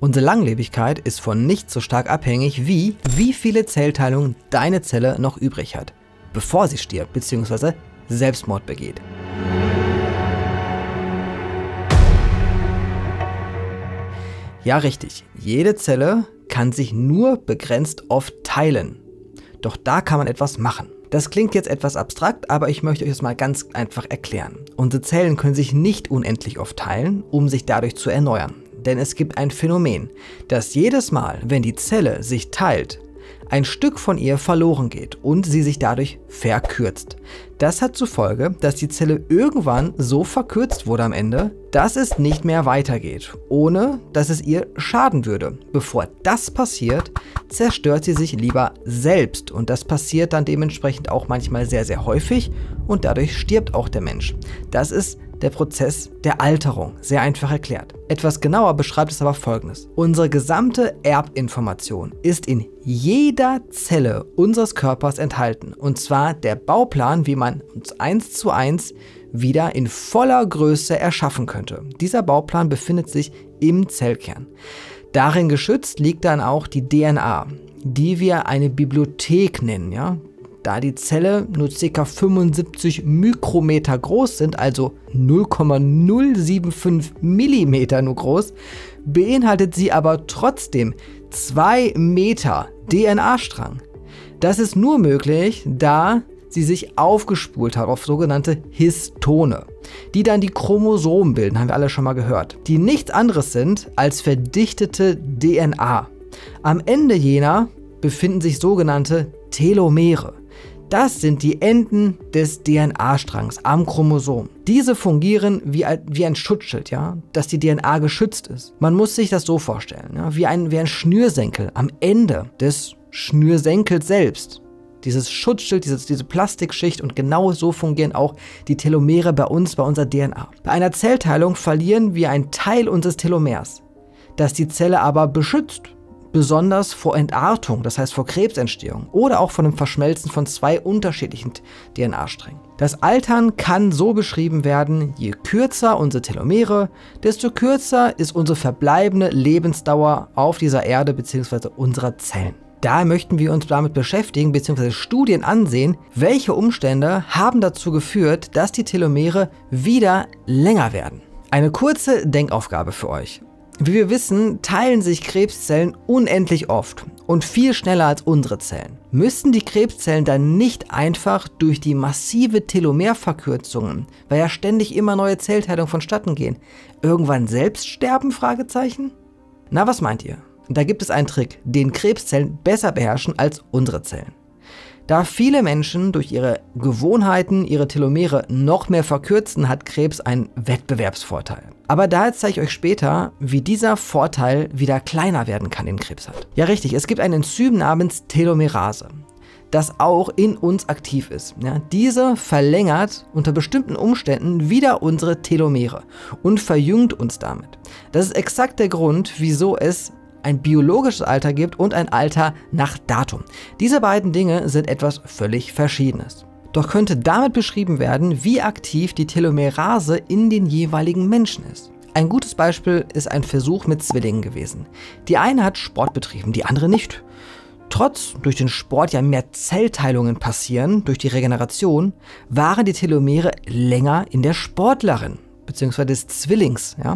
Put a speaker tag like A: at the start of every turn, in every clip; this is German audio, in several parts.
A: Unsere Langlebigkeit ist von nichts so stark abhängig wie viele Zellteilungen deine Zelle noch übrig hat, bevor sie stirbt bzw. Selbstmord begeht. Ja, richtig. Jede Zelle kann sich nur begrenzt oft teilen. Doch da kann man etwas machen. Das klingt jetzt etwas abstrakt, aber ich möchte euch das mal ganz einfach erklären. Unsere Zellen können sich nicht unendlich oft teilen, um sich dadurch zu erneuern. Denn es gibt ein Phänomen, dass jedes Mal, wenn die Zelle sich teilt, ein Stück von ihr verloren geht und sie sich dadurch verkürzt. Das hat zur Folge, dass die Zelle irgendwann so verkürzt wurde am Ende, dass es nicht mehr weitergeht, ohne dass es ihr schaden würde. Bevor das passiert, zerstört sie sich lieber selbst und das passiert dann dementsprechend auch manchmal sehr, sehr häufig und dadurch stirbt auch der Mensch. Das ist der Prozess der Alterung, sehr einfach erklärt. Etwas genauer beschreibt es aber Folgendes. Unsere gesamte Erbinformation ist in jeder Zelle unseres Körpers enthalten. Und zwar der Bauplan, wie man uns 1:1 wieder in voller Größe erschaffen könnte. Dieser Bauplan befindet sich im Zellkern. Darin geschützt liegt dann auch die DNA, die wir eine Bibliothek nennen, ja? Da die Zelle nur ca. 75 Mikrometer groß sind, also 0,075 Millimeter nur groß, beinhaltet sie aber trotzdem 2 Meter DNA-Strang. Das ist nur möglich, da sie sich aufgespult hat auf sogenannte Histone, die dann die Chromosomen bilden, haben wir alle schon mal gehört, die nichts anderes sind als verdichtete DNA. Am Ende jener befinden sich sogenannte Telomere. Das sind die Enden des DNA-Strangs am Chromosom. Diese fungieren wie ein Schutzschild, ja, dass die DNA geschützt ist. Man muss sich das so vorstellen, ja, wie ein Schnürsenkel am Ende des Schnürsenkels selbst. Dieses Schutzschild, diese Plastikschicht und genau so fungieren auch die Telomere bei uns, bei unserer DNA. Bei einer Zellteilung verlieren wir einen Teil unseres Telomers, das die Zelle aber beschützt. Besonders vor Entartung, das heißt vor Krebsentstehung oder auch vor dem Verschmelzen von 2 unterschiedlichen DNA-Strängen. Das Altern kann so beschrieben werden, je kürzer unsere Telomere, desto kürzer ist unsere verbleibende Lebensdauer auf dieser Erde bzw. unserer Zellen. Da möchten wir uns damit beschäftigen bzw. Studien ansehen, welche Umstände haben dazu geführt, dass die Telomere wieder länger werden. Eine kurze Denkaufgabe für euch. Wie wir wissen, teilen sich Krebszellen unendlich oft und viel schneller als unsere Zellen. Müssten die Krebszellen dann nicht einfach durch die massive Telomerverkürzungen, weil ja ständig immer neue Zellteilungen vonstatten gehen, irgendwann selbst sterben? Fragezeichen? Na, was meint ihr? Da gibt es einen Trick, den Krebszellen besser beherrschen als unsere Zellen. Da viele Menschen durch ihre Gewohnheiten ihre Telomere noch mehr verkürzen, hat Krebs einen Wettbewerbsvorteil. Aber da zeige ich euch später, wie dieser Vorteil wieder kleiner werden kann, den Krebs hat. Ja richtig, es gibt ein Enzym namens Telomerase, das auch in uns aktiv ist. Ja, diese verlängert unter bestimmten Umständen wieder unsere Telomere und verjüngt uns damit. Das ist exakt der Grund, wieso es ein biologisches Alter gibt und ein Alter nach Datum. Diese beiden Dinge sind etwas völlig Verschiedenes. Doch könnte damit beschrieben werden, wie aktiv die Telomerase in den jeweiligen Menschen ist. Ein gutes Beispiel ist ein Versuch mit Zwillingen gewesen. Die eine hat Sport betrieben, die andere nicht. Trotz durch den Sport ja mehr Zellteilungen passieren, durch die Regeneration, waren die Telomere länger in der Sportlerin, bzw. des Zwillings. Ja?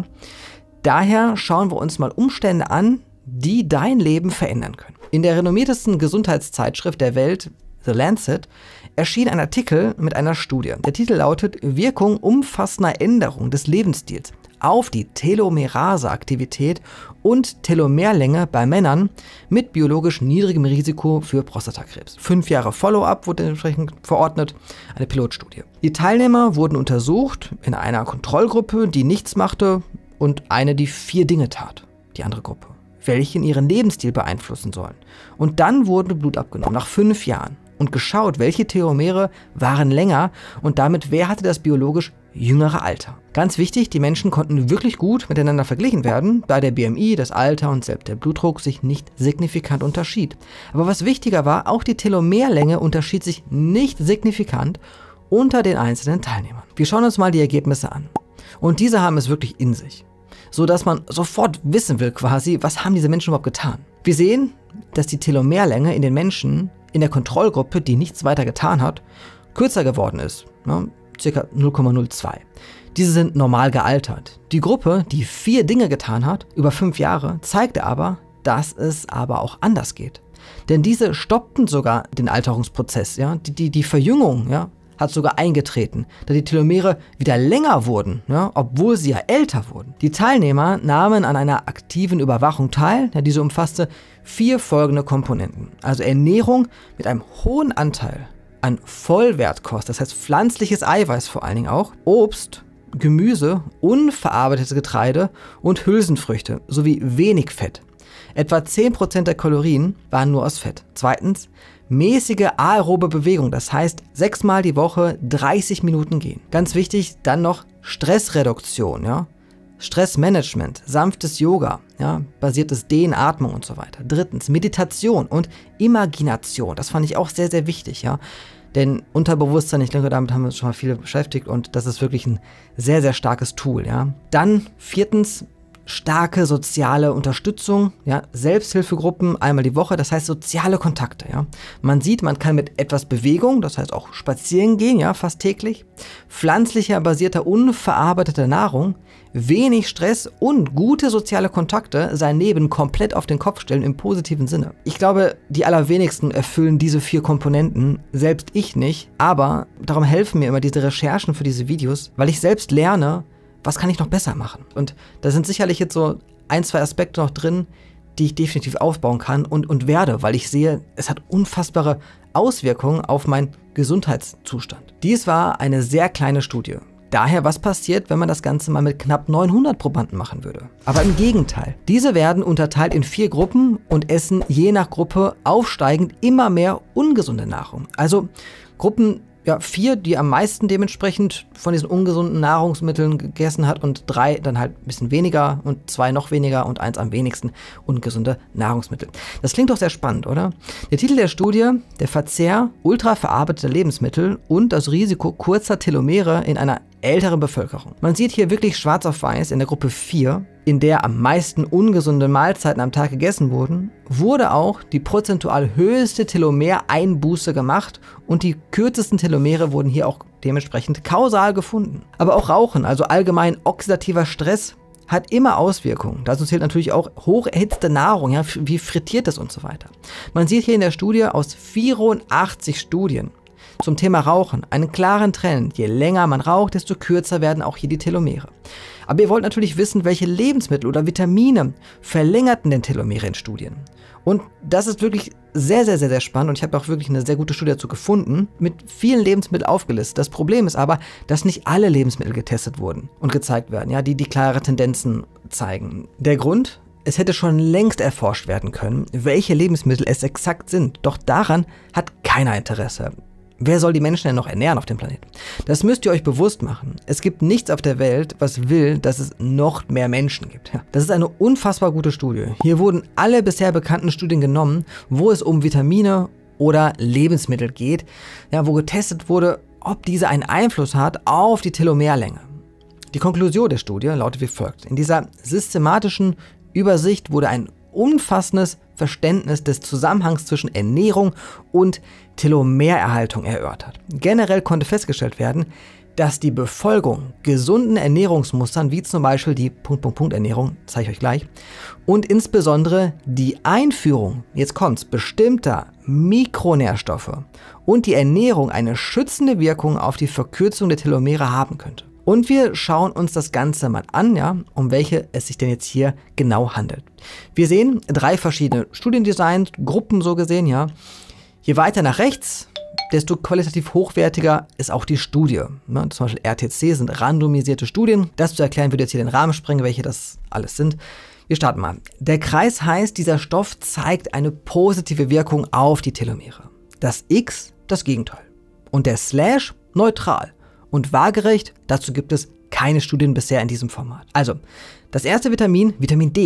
A: Daher schauen wir uns mal Umstände an, die dein Leben verändern können. In der renommiertesten Gesundheitszeitschrift der Welt, The Lancet, erschien ein Artikel mit einer Studie. Der Titel lautet Wirkung umfassender Änderung des Lebensstils auf die Telomerase-Aktivität und Telomerlänge bei Männern mit biologisch niedrigem Risiko für Prostatakrebs. 5 Jahre Follow-up wurde entsprechend verordnet, eine Pilotstudie. Die Teilnehmer wurden untersucht in einer Kontrollgruppe, die nichts machte, und eine, die 4 Dinge tat, die andere Gruppe, welche ihren Lebensstil beeinflussen sollen. Und dann wurde Blut abgenommen, nach 5 Jahren, und geschaut, welche Telomere waren länger und damit, wer hatte das biologisch jüngere Alter. Ganz wichtig, die Menschen konnten wirklich gut miteinander verglichen werden, da der BMI, das Alter und selbst der Blutdruck sich nicht signifikant unterschied. Aber was wichtiger war, auch die Telomerlänge unterschied sich nicht signifikant unter den einzelnen Teilnehmern. Wir schauen uns mal die Ergebnisse an. Und diese haben es wirklich in sich. sodass man sofort wissen will quasi, was haben diese Menschen überhaupt getan. Wir sehen, dass die Telomerlänge in den Menschen in der Kontrollgruppe, die nichts weiter getan hat, kürzer geworden ist, ne? Ca. 0,02. Diese sind normal gealtert. Die Gruppe, die 4 Dinge getan hat, über 5 Jahre, zeigte aber, dass es aber auch anders geht. Denn diese stoppten sogar den Alterungsprozess. Ja? Die Verjüngung, ja, hat sogar eingetreten, da die Telomere wieder länger wurden, ja, obwohl sie ja älter wurden. Die Teilnehmer nahmen an einer aktiven Überwachung teil, ja, diese umfasste 4 folgende Komponenten. Also Ernährung mit einem hohen Anteil an Vollwertkost, das heißt pflanzliches Eiweiß vor allen Dingen auch, Obst, Gemüse, unverarbeitetes Getreide und Hülsenfrüchte sowie wenig Fett. Etwa 10% der Kalorien waren nur aus Fett. Zweitens, mäßige aerobe Bewegung, das heißt 6-mal die Woche 30 Minuten gehen. Ganz wichtig, dann noch Stressreduktion, ja? Stressmanagement, sanftes Yoga, ja? Basiertes Dehnen, Atmung und so weiter. Drittens, Meditation und Imagination, das fand ich auch sehr, sehr wichtig, ja? Denn Unterbewusstsein, ich denke, damit haben wir uns schon mal viele beschäftigt und das ist wirklich ein sehr, sehr starkes Tool, ja? Dann viertens, starke soziale Unterstützung, ja, Selbsthilfegruppen einmal die Woche, das heißt soziale Kontakte, ja. Man sieht, man kann mit etwas Bewegung, das heißt auch spazieren gehen, ja, fast täglich, pflanzlicher basierter, unverarbeiteter Nahrung, wenig Stress und gute soziale Kontakte sein Leben komplett auf den Kopf stellen im positiven Sinne. Ich glaube, die allerwenigsten erfüllen diese 4 Komponenten, selbst ich nicht, aber darum helfen mir immer diese Recherchen für diese Videos, weil ich selbst lerne, was kann ich noch besser machen? Und da sind sicherlich jetzt so 1, 2 Aspekte noch drin, die ich definitiv aufbauen kann und werde, weil ich sehe, es hat unfassbare Auswirkungen auf meinen Gesundheitszustand. Dies war eine sehr kleine Studie. Daher, was passiert, wenn man das Ganze mal mit knapp 900 Probanden machen würde? Aber im Gegenteil. Diese werden unterteilt in 4 Gruppen und essen je nach Gruppe aufsteigend immer mehr ungesunde Nahrung. Also Gruppen 4, die am meisten dementsprechend von diesen ungesunden Nahrungsmitteln gegessen hat und 3 dann halt ein bisschen weniger und 2 noch weniger und 1 am wenigsten ungesunde Nahrungsmittel. Das klingt doch sehr spannend, oder? Der Titel der Studie: Der Verzehr ultraverarbeiteter Lebensmittel und das Risiko kurzer Telomere in einer älteren Bevölkerung. Man sieht hier wirklich schwarz auf weiß in der Gruppe 4, in der am meisten ungesunde Mahlzeiten am Tag gegessen wurden, wurde auch die prozentual höchste Telomereinbuße gemacht und die kürzesten Telomere wurden hier auch dementsprechend kausal gefunden. Aber auch Rauchen, also allgemein oxidativer Stress, hat immer Auswirkungen. Dazu zählt natürlich auch hoch erhitzte Nahrung, ja, wie frittiert das und so weiter. Man sieht hier in der Studie aus 84 Studien zum Thema Rauchen einen klaren Trend. Je länger man raucht, desto kürzer werden auch hier die Telomere. Aber ihr wollt natürlich wissen, welche Lebensmittel oder Vitamine verlängerten denn Telomere in Studien. Und das ist wirklich sehr, sehr, sehr, sehr spannend und ich habe auch wirklich eine sehr gute Studie dazu gefunden, mit vielen Lebensmitteln aufgelistet. Das Problem ist aber, dass nicht alle Lebensmittel getestet wurden und gezeigt werden, ja, die klare Tendenzen zeigen. Der Grund: Es hätte schon längst erforscht werden können, welche Lebensmittel es exakt sind. Doch daran hat keiner Interesse. Wer soll die Menschen denn noch ernähren auf dem Planeten? Das müsst ihr euch bewusst machen. Es gibt nichts auf der Welt, was will, dass es noch mehr Menschen gibt. Ja, das ist eine unfassbar gute Studie. Hier wurden alle bisher bekannten Studien genommen, wo es um Vitamine oder Lebensmittel geht, ja, wo getestet wurde, ob diese einen Einfluss hat auf die Telomerlänge. Die Konklusion der Studie lautet wie folgt: In dieser systematischen Übersicht wurde ein umfassendes Verständnis des Zusammenhangs zwischen Ernährung und Telomererhaltung erörtert. Generell konnte festgestellt werden, dass die Befolgung gesunden Ernährungsmustern, wie zum Beispiel die Ernährung, zeige ich euch gleich, und insbesondere die Einführung, jetzt kommt's, bestimmter Mikronährstoffe und die Ernährung eine schützende Wirkung auf die Verkürzung der Telomere haben könnte. Und wir schauen uns das Ganze mal an, ja, um welche es sich denn jetzt hier genau handelt. Wir sehen 3 verschiedene Studiendesigns, Gruppen so gesehen, ja. Je weiter nach rechts, desto qualitativ hochwertiger ist auch die Studie. Ne? Zum Beispiel RTC sind randomisierte Studien. Das zu erklären würde jetzt hier den Rahmen sprengen, welche das alles sind. Wir starten mal. Der Kreis heißt, dieser Stoff zeigt eine positive Wirkung auf die Telomere. Das X das Gegenteil. Und der Slash neutral. Und waagerecht, dazu gibt es keine Studien bisher in diesem Format. Also, das erste Vitamin, Vitamin D,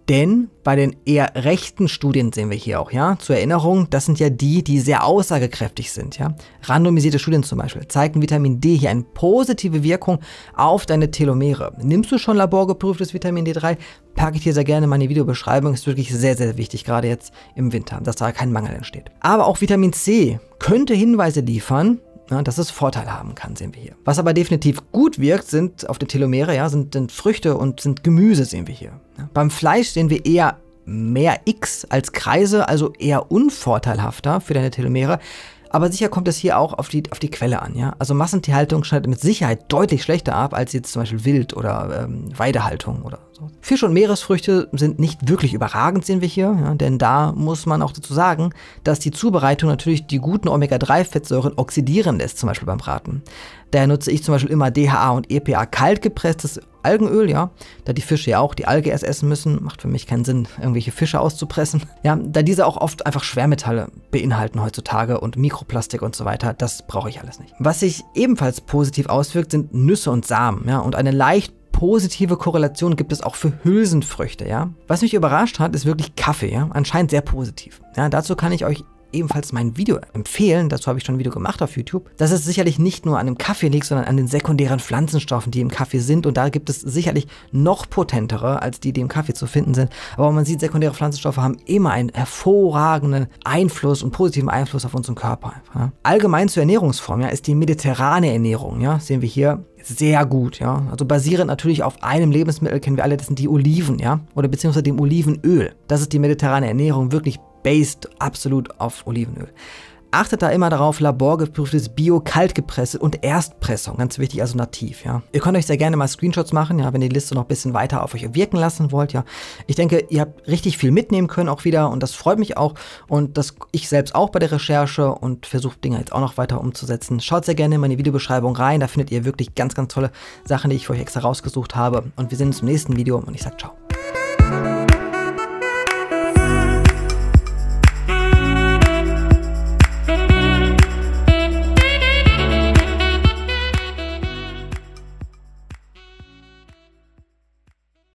A: Denn bei den eher rechten Studien sehen wir hier auch, ja, zur Erinnerung, das sind ja die sehr aussagekräftig sind, ja. Randomisierte Studien zum Beispiel zeigen Vitamin D hier eine positive Wirkung auf deine Telomere. Nimmst du schon laborgeprüftes Vitamin D3? Packe ich dir sehr gerne in meine Videobeschreibung. Ist wirklich sehr, sehr wichtig, gerade jetzt im Winter, dass da kein Mangel entsteht. Aber auch Vitamin C könnte Hinweise liefern, ja, dass es Vorteile haben kann, sehen wir hier. Was aber definitiv gut wirkt, sind auf den Telomere, ja, sind Früchte und sind Gemüse, sehen wir hier. Ja. Beim Fleisch sehen wir eher mehr X als Kreise, also eher unvorteilhafter für deine Telomere. Aber sicher kommt es hier auch auf die Quelle an, ja. Also Massentierhaltung schneidet mit Sicherheit deutlich schlechter ab als jetzt zum Beispiel Wild- oder Weidehaltung oder so. Fisch- und Meeresfrüchte sind nicht wirklich überragend, sehen wir hier, ja, denn da muss man auch dazu sagen, dass die Zubereitung natürlich die guten Omega-3-Fettsäuren oxidieren lässt, zum Beispiel beim Braten. Daher nutze ich zum Beispiel immer DHA und EPA kalt gepresstes Algenöl, ja, da die Fische ja auch die Alge erst essen müssen, macht für mich keinen Sinn, irgendwelche Fische auszupressen. Ja, da diese auch oft einfach Schwermetalle beinhalten heutzutage und Mikroplastik und so weiter, das brauche ich alles nicht. Was sich ebenfalls positiv auswirkt, sind Nüsse und Samen, ja, und eine leicht positive Korrelation gibt es auch für Hülsenfrüchte, ja. Was mich überrascht hat, ist wirklich Kaffee, ja, anscheinend sehr positiv. Ja, dazu kann ich euch ebenfalls mein Video empfehlen, dazu habe ich schon ein Video gemacht auf YouTube, dass es sicherlich nicht nur an dem Kaffee liegt, sondern an den sekundären Pflanzenstoffen, die im Kaffee sind, und da gibt es sicherlich noch potentere, als die im Kaffee zu finden sind, aber man sieht, sekundäre Pflanzenstoffe haben immer einen hervorragenden Einfluss und positiven Einfluss auf unseren Körper. Ja. Allgemein zur Ernährungsform, ja, ist die mediterrane Ernährung, ja, sehen wir hier, sehr gut, ja, also basierend natürlich auf einem Lebensmittel, kennen wir alle, das sind die Oliven, ja, oder beziehungsweise dem Olivenöl. Das ist die mediterrane Ernährung, wirklich based absolut auf Olivenöl. Achtet da immer darauf, laborgeprüftes Bio, kaltgepresst und Erstpressung, ganz wichtig, also nativ, ja. Ihr könnt euch sehr gerne mal Screenshots machen, ja, wenn ihr die Liste noch ein bisschen weiter auf euch wirken lassen wollt, ja. Ich denke, ihr habt richtig viel mitnehmen können auch wieder und das freut mich auch und das ich selbst auch bei der Recherche und versuche Dinge jetzt auch noch weiter umzusetzen. Schaut sehr gerne in meine Videobeschreibung rein, da findet ihr wirklich ganz, ganz tolle Sachen, die ich für euch extra rausgesucht habe und wir sehen uns im nächsten Video und ich sage ciao.